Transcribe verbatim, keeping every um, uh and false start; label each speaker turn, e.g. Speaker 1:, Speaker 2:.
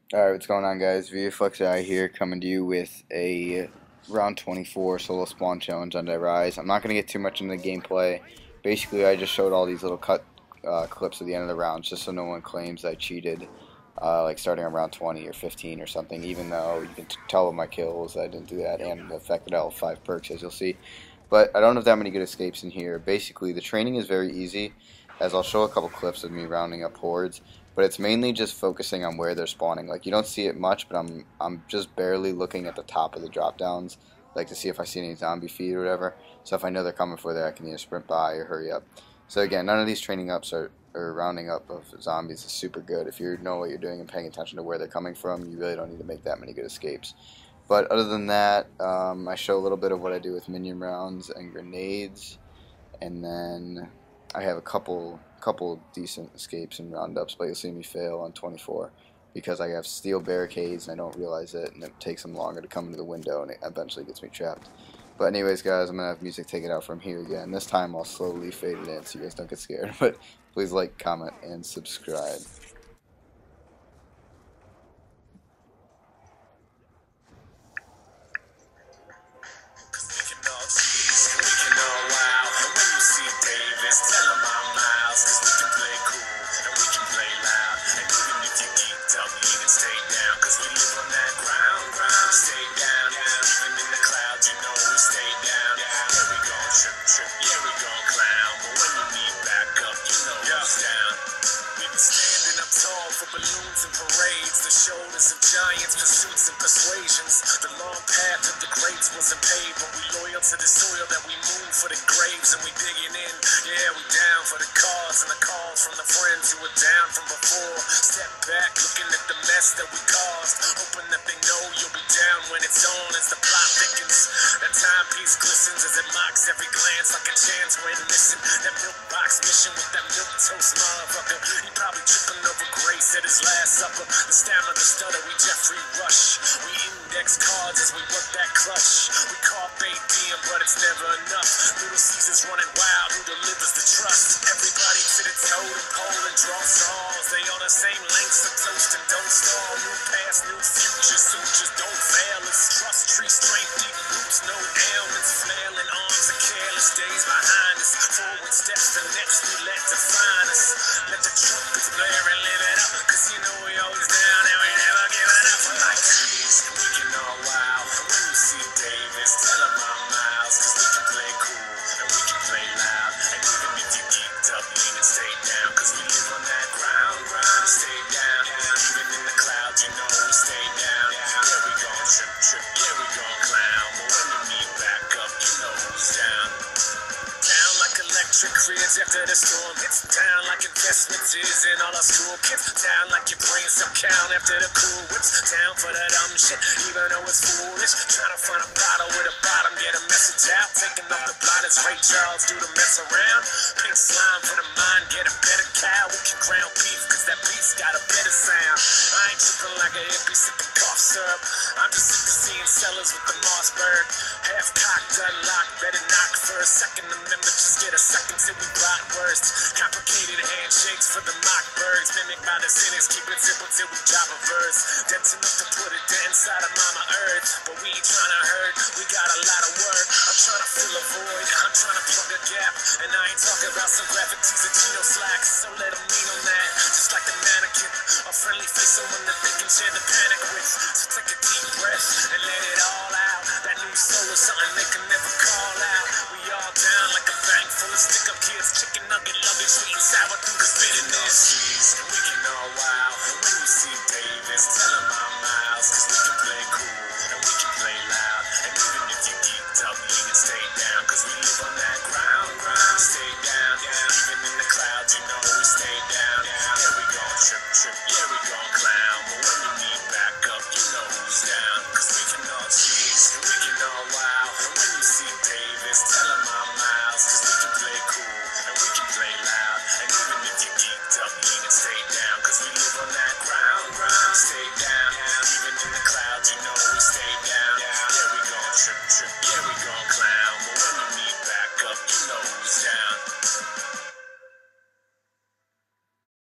Speaker 1: Alright, what's going on, guys? VFlexi here, coming to you with a round twenty-four solo spawn challenge on Dead Rise. I'm not going to get too much into the gameplay. Basically, I just showed all these little cut uh, clips at the end of the rounds just so no one claims I cheated, uh, like starting on round twenty or fifteen or something, even though you can t tell with my kills I didn't do that, and the fact that I have five perks, as you'll see. But I don't have that many good escapes in here. Basically, the training is very easy, as I'll show a couple clips of me rounding up hordes. But it's mainly just focusing on where they're spawning. Like, you don't see it much, but I'm I'm just barely looking at the top of the drop downs, like to see if I see any zombie feed or whatever. So if I know they're coming for there, I can either sprint by or hurry up. So again, none of these training ups are or rounding up of zombies is super good. If you know what you're doing and paying attention to where they're coming from, you really don't need to make that many good escapes. But other than that, um, I show a little bit of what I do with minion rounds and grenades, and then I have a couple couple decent escapes and roundups, but you'll see me fail on twenty-four because I have steel barricades and I don't realize it, and it takes them longer to come into the window, and it eventually gets me trapped. But anyways, guys, I'm gonna have music take it out from here again. This time I'll slowly fade it in so you guys don't get scared. But please like, comment, and subscribe.
Speaker 2: Balloons and parades, the shoulders of giants, pursuits and persuasions. The long path of the greats wasn't paved, but we loyal to the soil that we move for the graves, and we digging in. Yeah, we down for the cause and the calls from the friends who were down from before. Step back, looking at the mess that we caused, hoping that they know you'll be down when it's on as the plot thickens. That timepiece glistens as it mocks every glance like a chance when missing. That milk box mission with that milk toast motherfucker. He probably tripping over grace at his last supper. The stamina stutter, we Jeffrey Rush. We index cards as we work that clutch. We carpe diem, but it's never enough. Little Caesar's running wild, who delivers the trust? Everybody to the totem pole and draw straws. They on the same lengths of toast and don't stall. New past, new future, sutures don't fail. It's trust, tree strength, deep roots, no ailments. Flailing arms and careless days behind us. Forward steps, the next we let define us. Let the trumpets blare and live it up, cause you know we always down and we never give it up. We're like trees, and we can all wow. And when you see Davis, tell him I'm Miles, cause we can play cool and we can play loud. And even if you geeked up, lean and stay down, cause we live on that ground, ground, stay down. And even in the clouds, you know we stay down. Yeah, we gon' trip, trip, yeah, we gon' clown. But when you need back up, you know who's down. Down like electric grids after the storm hits. Down like investments is in all our school kids. Down like your brain some count after the cool whips. Down for that dumb shit, even though it's foolish. Trying to find a bottle with a bottom, get a message out. Taking off the blinders, Ray Charles do the mess around. Pink slime for the mind, get a better cow. We can ground beef, cause that beef's got a better sound. I ain't tripping like a hippie sipping cough syrup. I'm just sick of seeing sellers with the Mossberg. Half cocked, unlocked, better knock for a second amendment. Just get a second till we block worst. Complicated handshakes for the mock birds. Mimic by the cynics, keep it simple till we drop a verse. That's enough to put it dead inside of mama earth. But we ain't trying to hurt, we got a lot of work. I'm trying to fill a void, I'm trying to plug a gap. And I ain't talking about some graphic tees and Gino slacks, so let them lean on that. Just like the mannequin, a friendly face, someone that they can share the panic with. So take a deep breath and let it all out. That new soul is something they can never call out. We all down like a bank full of stick-up kids. Chicken nugget luggage, sweet and sour through the bitterness. Cheese, and we can all wow. And when you see Davis, tell him I'm Miles, cause we can play cool and we can play loud. And even if you geeked up, lean and stay down, cause we live on that ground, ground, stay down. Yeah, even in the clouds, you know we stay down. Yeah, we gon' trip, trip, yeah, we gon' clown. But when you need back up, you know who's down, cause we can all cheese and we can all wow. And when you see Davis, tell him I'm Miles, cause we can play cool and we can play loud. And even if you geeked up, lean and stay down, cause we